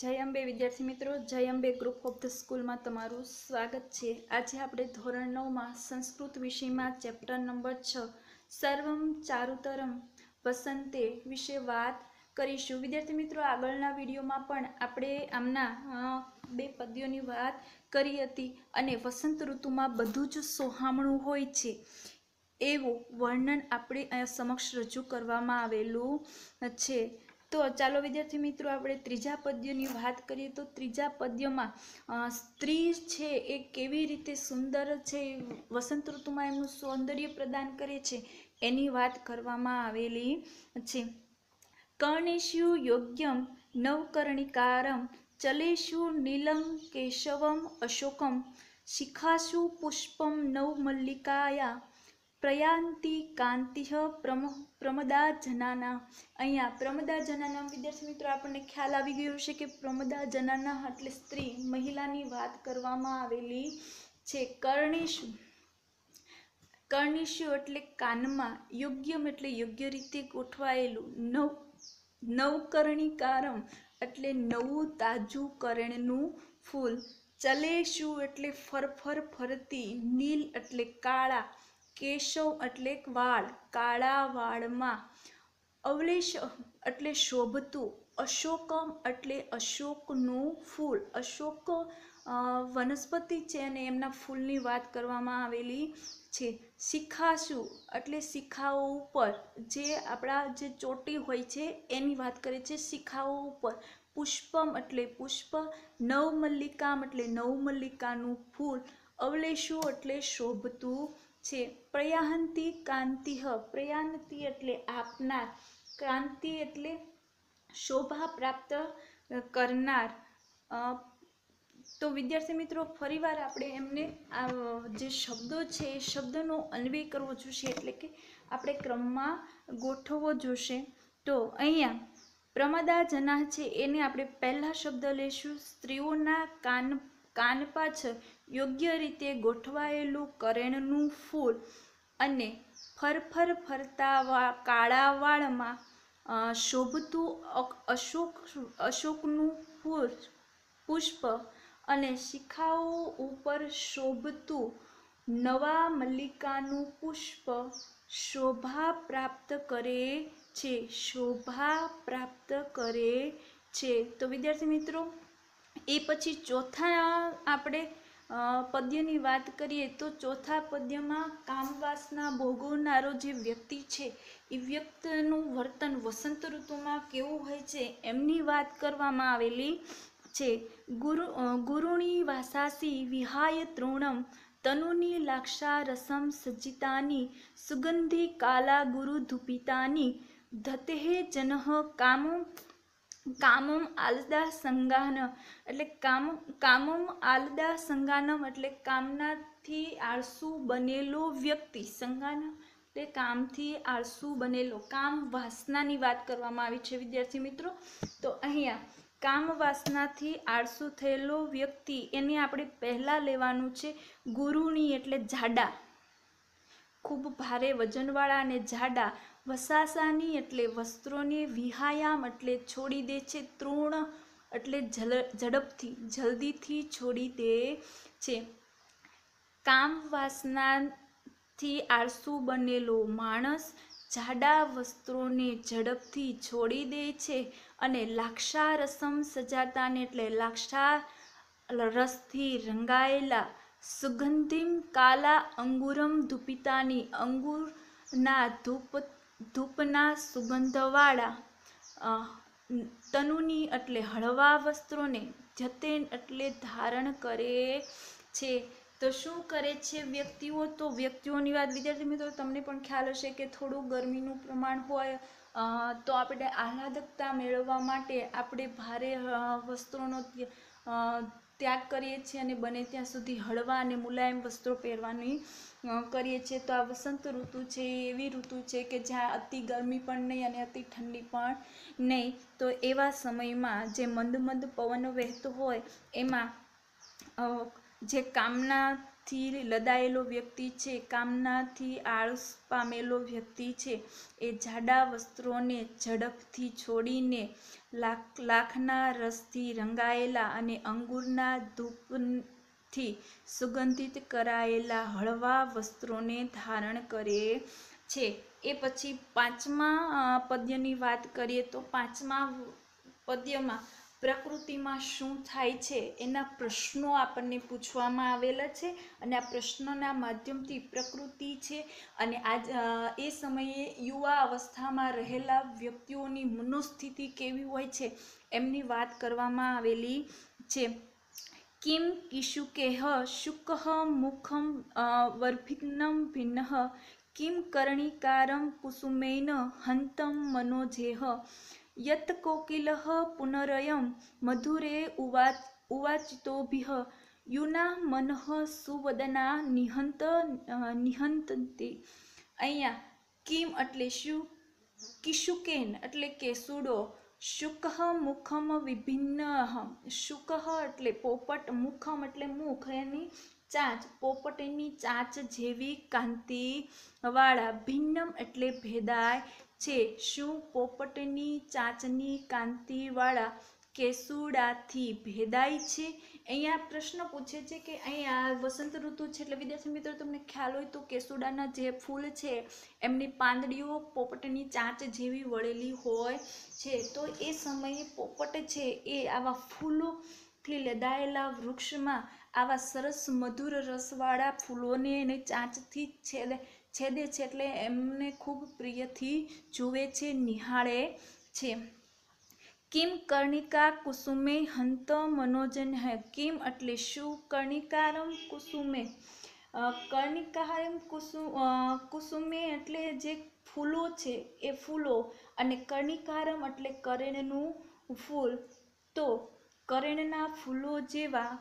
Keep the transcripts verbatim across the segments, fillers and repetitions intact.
जय अंबे विद्यार्थी मित्रों, Jai Ambe group of the school में तमारू स्वागत है। आज आपणे धोरण नौ में संस्कृत विषय में चेप्टर नंबर छ सर्वम चारुतरम वसंते विषे बात करीशुं। विद्यार्थी मित्रों, आगळना विडियो में पण आपणे आमना बे पद्योनी वात करी हती अने वसंत ऋतु में बधुं ज सोहामणुं होय छे एवुं वर्णन आपणे अहींया समक्ष रजू करवामां आवेलुं छे। तो चालो विद्यार्थी मित्रों, आपणे त्रीजा पद्यनी बात करीए तो त्रीजा पद्यमां स्त्री छे ए केवी रीते सुंदर छे, वसंत ऋतुमां एमनुं सौंदर्य प्रदान करे छे एनी वात करवामां आवेली छे। कर्णेषु योग्यं नवकर्णिकारं चलेषु नीलं केशवम् अशोकं शिखासु पुष्पं नवमल्लिकाया प्रयांति कांति प्रम प्रमदा जनाना। अहींया प्रमदा जनाना विद्यार्थी मित्रों आपने ख्याल आवी गयो हशे के प्रमदा जनाना एटले स्त्री महिलानी वात करवामां आवेली छे। कर्णेषु कर्णेषु एटले कानमा, योग्यम एटले योग्य रीते गोठवायेलुं, नव नवकर्णिकारम एटले नवुं ताजું करेणनुं फूल, चलेषु एटले फरफर फरती, नील एटले काळा, केशव एटले वाळ, काळा वाळमां, अवलेश एटले शोभतुं, अशोकम एटले अशोकनुं फूल, अशोक वनस्पति छे अने एमना फूलनी वात करवामां आवेली छे। शिखासु एटले शिखाओ उपर, जे आपड़ा जे चोटी होय छे एनी वात करे छे शिखाओ उपर। पुष्पम एटले पुष्प, नवमल्लिकाम एटले नवमल्लिकानुं फूल, अवलेशु एटले शोभतुं छे। प्रयाहंती कांतिह, प्रयान्ति एटले आपनार, कांति एटले शोभा प्राप्त करनार। तो विद्यार्थी मित्रों, फरीवार आपणे एमने आ जे शब्दों छे ए शब्दनो अन्वय करवो जोईए, एटले के आपणे क्रममां गोठववो जोईए। तो अहींया प्रमदा जना छे एने आपणे पहेला शब्द लेशुं, स्त्रीओना कान कान पाछळ योग्य रीते गोठवायेलुं करेणनुं फूल अने फरफर फरता वा काळा वाळमां शोभतुं अशोक अशोकनुं फूल पुष्प अने शिखाओ उपर शोभतुं नवा मल्लिकानुं पुष्प शोभा प्राप्त करे छे, शोभा प्राप्त करे छे। तो विद्यार्थी मित्रों, ए पछी चौथा आपणे पद्यनी वात करीए तो चौथा पद्यमां कामवासना भोगवनारो जे व्यक्ति छे ए व्यक्तिनुं वर्तन वसंत ऋतुमां केवुं होय छे एमनी वात करवामां आवेली छे। गुरु गुरुणी वासासी विहाय तृणम तनुनी लाक्षा रसम सज्जितानि सुगंधि काला गुरु धूपितानि धतेः जनः काम कामम आलदा संगान एटले काम कामम आलदा संगानम एटले कामनाथी आळसू बनेलो व्यक्ति, संगान एटले कामथी आळसू बनेलो, काम वासनानी वात करवामां आवी छे विद्यार्थी मित्रों। तो अहींया काम वासनाथी आळसू थयेलो व्यक्ति एने आपणे पहेला लेवानुं छे गुरुणी एटले जाडा, खूब भारे वजनवाळा अने जाडा, वसासानी एटले वस्त्रोने, विहायाम एटले छोड़ी दे छे, तृण एटले झड़पथी जल्दीथी छोड़ी दे छे। काम वासनाथी आळसू बनेलो माणस जाडा वस्त्रोने झड़पथी छोड़ी दे छे अने लाक्षा रसम सजाताने एटले लाक्षा रसथी रंगायेला, सुगंधिम काला अंगूरम धूपितानी अंगूरना धूप धूपना सुगंधवाळा, तनुनी एटले हळवा वस्त्रोने, जतेन एटले धारण करे छे। तो शुं करे छे व्यक्तिओ, तो व्यक्तिओनी वात विद्यार्थी मित्रों तमने पण ख्याल हशे के थोड़ुं गरमीनुं प्रमाण होय तो आपणे आह्लादकता मेळववा माटे आपणे भारे वस्त्रोनो त्याग करीए छीए अने बने त्यां सुधी हळवा अने मुलायम वस्त्रो पहेरवानी करीए छीए। तो आ वसंत ऋतु छे एवी ऋतु छे के ज्यां अति गरमी पण नहीं अने अति ठंडी पण नहीं। तो एवा समयमां जे मंद मंद पवन वहेतो होय एमां जे कामना થી લદાયેલો વ્યક્તિ છે, કામનાથી આળસ પામેલો વ્યક્તિ છે, એ જાડા વસ્ત્રોને ઝડપથી છોડીને લાખ લાખના રસથી રંગાયેલા અને અંગૂરના ધૂપથી સુગંધિત કરાયેલા હળવા વસ્ત્રોને ધારણ કરે છે. એ પછી પાંચમા પદ્યની વાત કરીએ તો પાંચમા પદ્યમાં પ્રકૃતિમાં શું થાય છે એના પ્રશ્નો આપણને પૂછવામાં આવેલા છે અને આ પ્રશ્નના માધ્યમથી પ્રકૃતિ છે અને આજ એ સમયે યુવા અવસ્થામાં રહેલા વ્યક્તિઓની મનોસ્થિતિ કેવી હોય છે એમની વાત કરવામાં આવેલી છે. કિમ કિશુકેહ શુકઃ મુખમ વર્ભિન્નમ ભિન્નઃ કિમ કર્ણિકારમ કુસુમેન હંતમ મનોજેહ યત કોકિલઃ પુનરયમ મધુરે ઉવાચ ઉવાચિતોભિઃ યુના મનઃ સુવદના નિહંત નિહંતંતિ. અહીંયા કિમ એટલે શું, કિશુકેન એટલે કેસુડો, શુકઃ મુખમ વિભિન્ન, શુકઃ એટલે પોપટ, મુખમ એટલે મુખ, એની ચાંચ, પોપટ એની ચાંચ જેવી કાંતિ વાળા, ભિન્નમ એટલે ભેદાય છે. શું પોપટની ચાંચની કાંતિ વાળા કેસુડાથી ભેદાય છે? અહીંયા પ્રશ્ન પૂછે છે કે અહીંયા વસંત ઋતુ છે એટલે વિદ્યાર્થી મિત્રો તમને ખ્યાલ હોય તો કેસુડાના જે ફૂલ છે એમની પાંદડીઓ પોપટની ચાંચ જેવી વળેલી હોય છે. તો એ સમયે પોપટ છે એ આવા ફૂલોથી લદાયેલા વૃક્ષમાં આવા સરસ મધુર રસવાળા ફૂલોને એને ચાંચથી છેદે છેદે છે એટલે એમને ખૂબ પ્રિયથી જુએ છે, નિહાળે છે. કિમ કર્ણિકા કુસુમે હંત મનોજન હૈ. કિમ એટલે શું, કર્ણિકારમ કુસુમે, કર્ણિકારમ કુસુમ કુસુમે એટલે જે ફૂલો છે એ ફૂલો, અને કર્ણિકારમ એટલે કરેણનું ફૂલ. તો કરેણના ફૂલો જેવા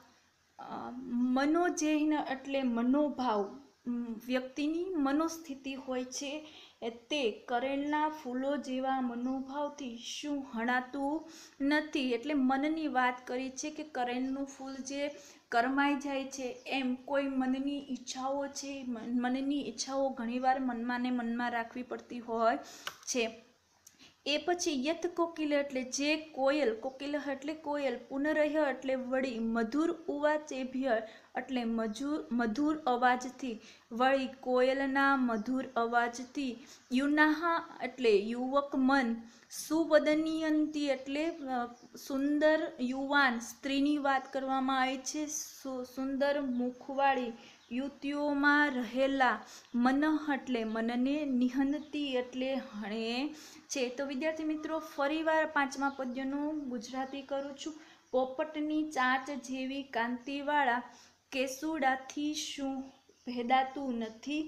મનોજૈન એટલે મનોભાવ, વ્યક્તિની મનોસ્થિતિ હોય છે તે કરેણના ફૂલો જેવા મનોભાવથી શું હણાતું નથી. એટલે મનની વાત કરી છે કે કરેણનું ફૂલ જે કરમાઈ જાય છે એમ કોઈ મનની ઈચ્છાઓ છે, મનની ઈચ્છાઓ ઘણીવાર મનમાં ને મનમાં રાખવી પડતી હોય છે. એ પછી યત કોકિલ એટલે જે કોયલ, કોકિલ એટલે કોયલ, પુનરય એટલે વળી, મધુર ઉવાચેભ્ય એટલે મજુર મધુર અવાજથી, વળી કોયલના મધુર અવાજથી, યુનાહ એટલે યુવક મન, સુવદનીયંતી એટલે સુંદર યુવાન સ્ત્રીની વાત કરવામાં આવી છે, સુંદર મુખવાળી યુવતીઓમાં રહેલા, મનઃ એટલે મનને, નિહંતી એટલે હણે છે. તો વિદ્યાર્થી મિત્રો ફરીવાર પાંચમા પદ્યનું ગુજરાતી કરું છું. પોપટની ચાંચ જેવી કાંતિવાળા કેસુડાથી શું ભેદાતું નથી?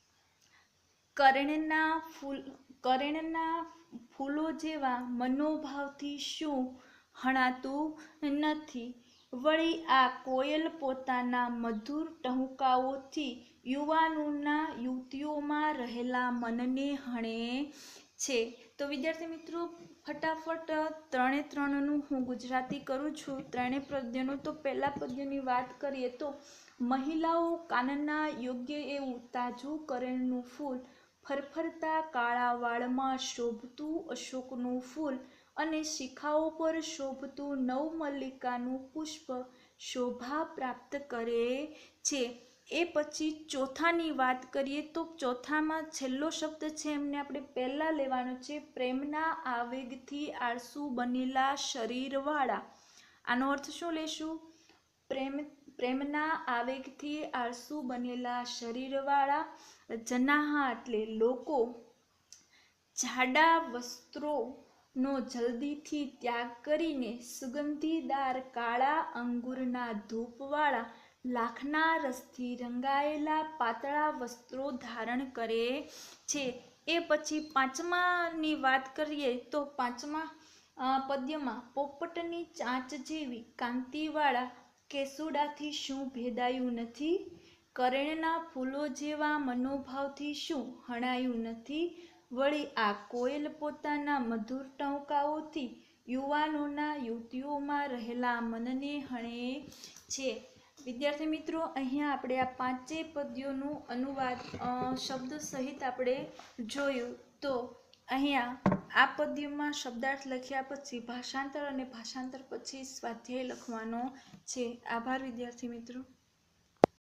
કરેણના ફૂલ કરેણના ફૂલો જેવા મનોભાવથી શું હણાતું નથી? વળી આ કોયલ પોતાના મધુર ટહુકાઓથી યુવાનોના યુવતીઓમાં રહેલા મનને હણે છે. તો વિદ્યાર્થી મિત્રો ફટાફટ ત્રણે ત્રણનું હું ગુજરાતી કરું છું. ત્રણે પદ્યનું તો પહેલા પદ્યની વાત કરીએ તો મહિલાઓ કાનના યોગ્ય એવું તાજું કરેણનું ફૂલ, ફરફરતા કાળા વાળમાં શોભતું અશોકનું ફૂલ અને શિખાઓ પર શોભતું નવમલ્લિકાનું પુષ્પ શોભા પ્રાપ્ત કરે છે. એ પછી ચોથાની વાત કરીએ તો ચોથામાં છેલ્લો શબ્દ છે એમને આપણે પહેલા લેવાનો છે, પ્રેમના આવેગથી આળસુ બનેલા શરીરવાળા. આનો અર્થ શું લેશું? પ્રેમ પ્રેમના આવેગથી આળસુ બનેલા શરીરવાળા, જનાહા એટલે લોકો, જાડા વસ્ત્રોનો જલ્દીથી ત્યાગ કરીને સુગંધીદાર કાળા અંગૂરના ધૂપવાળા, લાખના રસથી રંગાયેલા પાતળા વસ્ત્રો ધારણ કરે છે. એ પછી પાંચમાની વાત કરીએ તો પાંચમા પદ્યમાં પોપટની ચાંચ જેવી કાંતિવાળા કેસુડાથી શું ભેદાયું નથી? કરેણના ફૂલો જેવા મનોભાવથી શું હણાયું નથી? વળી આ કોયલ પોતાના મધુર ટહુકાઓથી યુવાનોના યુવતીઓમાં રહેલા મનને હણે છે. વિદ્યાર્થી મિત્રો, અહીંયા આપણે આ પાંચેય પદ્યોનું અનુવાદ અ, શબ્દ સહિત આપણે જોયું. તો અહીંયા આ પદ્યમાં શબ્દાર્થ લખ્યા પછી ભાષાંતર અને ભાષાંતર પછી સ્વાધ્યાય લખવાનો છે. આભાર વિદ્યાર્થી મિત્રો.